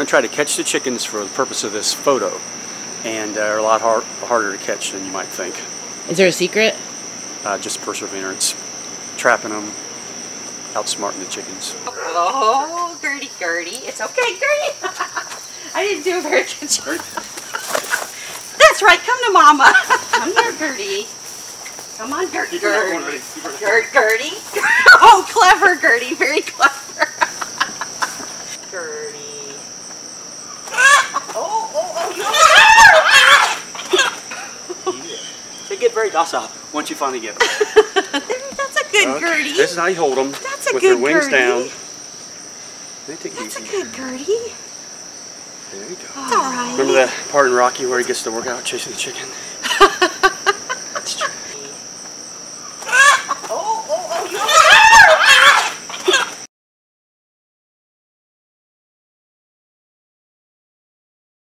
going to try to catch the chickens for the purpose of this photo, and they're a lot harder to catch than you might think. Is there a secret? Just perseverance, trapping them, outsmarting the chickens. Oh, Gertie, it's okay, Gertie. I didn't do a very good job. That's right, come to Mama. Come here, Gertie. Come on, Gertie. Gertie. Oh, clever, Gertie, very clever. Gertie. They get very docile once you finally get them. That's a good Gertie. This is how you hold them. That's a with good their wings Gertie. down. They take it That's easy. a good Gertie. There you go. It's all right. Remember that part in Rocky where he gets to work out chasing the chicken?